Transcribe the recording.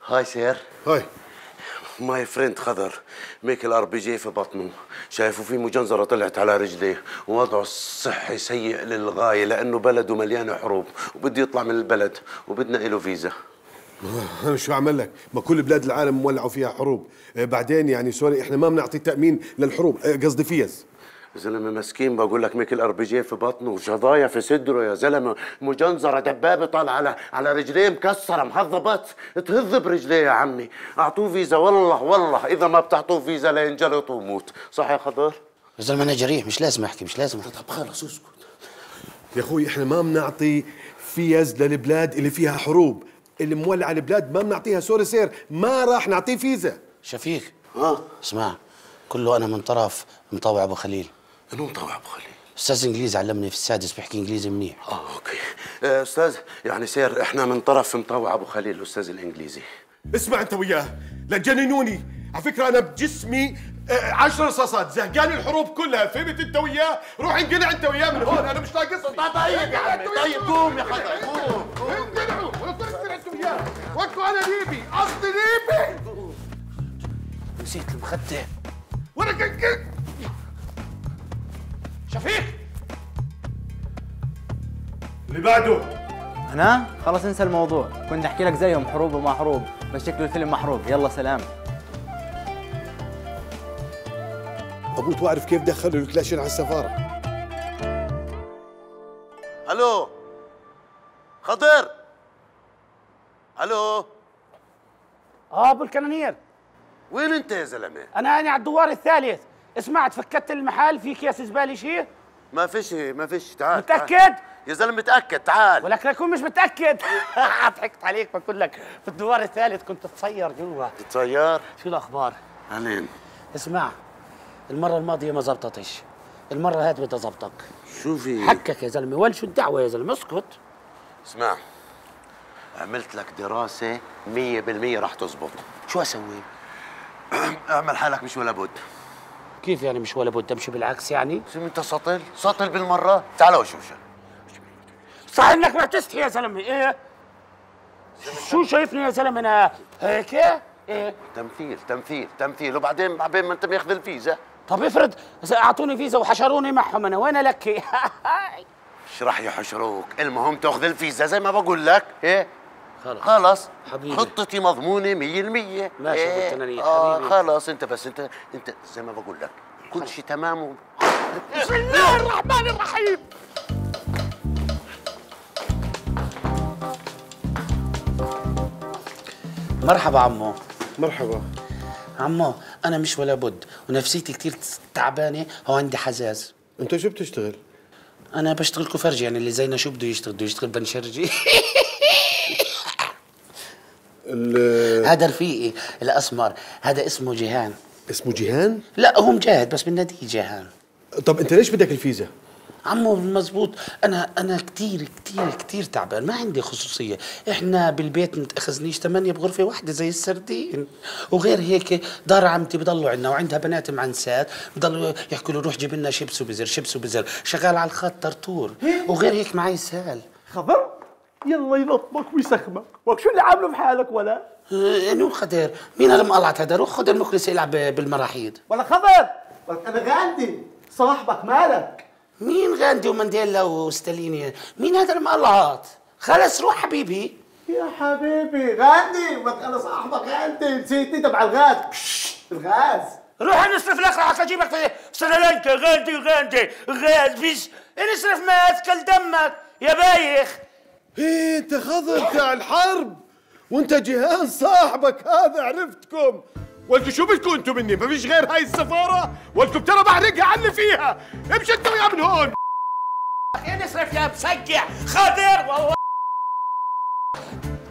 هاي سير. هاي ماي فريند خضر ميك الار بي جي في بطنه، شايفه في مجنزرة طلعت على رجليه، ووضعه الصحي سيء للغاية لأنه بلده مليانة حروب وبده يطلع من البلد وبدنا له فيزا. أنا شو أعمل لك؟ ما كل بلاد العالم مولعوا فيها حروب، بعدين يعني سوري إحنا ما بنعطي تأمين للحروب، قصدي فيز. زلمة مسكين بقول لك ميك الار بي جي في بطنه وشظايا في صدره يا زلمة، مجنزرة دبابة طالعة على رجليه مكسرة محظبت تهذ برجليه يا عمي، أعطوه فيزا والله إذا ما بتعطوه فيزا لينجلط ويموت، صح يا خضر؟ يا زلمة أنا جريح مش لازم أحكي مش لازم. طب خلص اسكت يا أخوي إحنا ما بنعطي فيز للبلاد اللي فيها حروب، اللي مولعة البلاد ما بنعطيها سوري سير، ما راح نعطيه فيزا. شفيق اسمع، كله أنا من طرف مطوع أبو خليل. انو مطوع ابو خليل؟ أستاذ إنجليزي علمني في السادس بحكي إنجليزي منيح. اوكي استاذ، يعني سير احنا من طرف مطوع ابو خليل الاستاذ الانجليزي. اسمع أنت وياه لا تجننوني، على فكرة أنا بجسمي 10 رصاصات، زهقان الحروب كلها، فهمت أنت وياه؟ روح انقلع أنت وياه من هون، أنا مش ناقصني. طيب يا عمي طيب قوم يا خضر قوم. انقلعوا ولا تنقلع أنت وياه، وقفوا أنا ليبي، قصدي ليبي. نسيت المخدة. ولك شفيق اللي بعده. أنا؟ خلاص انسى الموضوع، كنت أحكي لك زيهم حروب وما حروب، بس شكله الفيلم محروق، يلا سلام. أبوت وأعرف كيف دخلوا الكلاشين على السفارة. الو خضر. الو ابو الكنانير، وين انت يا زلمه؟ انا على الدوار الثالث. اسمع، تفكت المحل في اكياس زباله شيء؟ ما فيش تعال. متاكد؟ يا زلمه متاكد تعال. ولك اكون مش متاكد. ضحكت عليك، بقول لك في الدوار الثالث كنت تصير جوا. تتصير؟ شو الاخبار؟ اهلين. اسمع، المره الماضيه ما زبطتش، المره هاد بدي اظبطك. شو في؟ حكك يا زلمه، وين شو الدعوه يا زلمه؟ اسكت. اسمع، عملت لك دراسه 100% راح تزبط. شو اسوي؟ اعمل حالك مش ولا بد. كيف يعني مش ولا بد؟ امشي بالعكس يعني؟ شو انت سطل بالمره. تعال وشوشة. صح انك ما تستحي يا زلمه. ايه شو شايفني يا زلمه انا هيك؟ ايه تمثيل وبعدين ما انت ماخذ الفيزا. طب افرض اعطوني فيزا وحشروني معهم، انا وين لك؟ ايش راح يحشروك؟ المهم تاخذ الفيزا زي ما بقول لك. ايه خلص حبيبي، خطتي مضمونه 100%. ماشي يا بالتنانية حبيبي. خلص انت زي ما بقول لك كل شيء تمام. بسم الله الرحمن الرحيم. مرحبا عمو. مرحبا عمو أنا مش ولا بد ونفسيتي كتير تعبانة وعندي حزاز. أنت شو بتشتغل؟ أنا بشتغل كفرجي، يعني اللي زينا شو بده يشتغل بنشرجي. هذا رفيقي الأسمر، هذا اسمه جيهان. اسمه جيهان؟ لا هو مجاهد بس بناديه جيهان. طب أنت ليش بدك الفيزا؟ عمو مزبوط، أنا كتير تعبان، ما عندي خصوصية، إحنا بالبيت متأخذنيش 8 بغرفة واحدة زي السردين، وغير هيك دار عمتي بضلوا عنا وعندها بنات معنسات بضلوا يحكوا له روح جيب لنا شيبس وبزر، شغال على الخط طرطور، وغير هيك معي سال. خضر يلا يلطمك ويسخمك، وشو اللي عامله في حالك ولا؟ انو خضر؟ مين هذا مقلعة هذا؟ روح خذ المخلص يلعب بالمراحيض. ولا خضر؟ انا غاندي صاحبك، مالك؟ مين غاندي ومانديلا وستاليني؟ مين هذا المقلعات؟ خلص روح حبيبي. يا حبيبي غاندي، انا صاحبك غاندي، نسيتني تبع الغاز. الغاز روح نصرف لك راح اجيبك في سريلانكا. غاندي غاز بيش نصرف ما اثكل دمك يا بايخ. إيه أنت خضر تاع الحرب وأنت جيهان صاحبك هذا، عرفتكم. ولكم شو بدكم انتم مني؟ ما فيش غير هاي السفارة؟ ولكم ترى بحرقها عني فيها، امشي انت وياه من هون. يا نصرف يا مسجع خضر والله.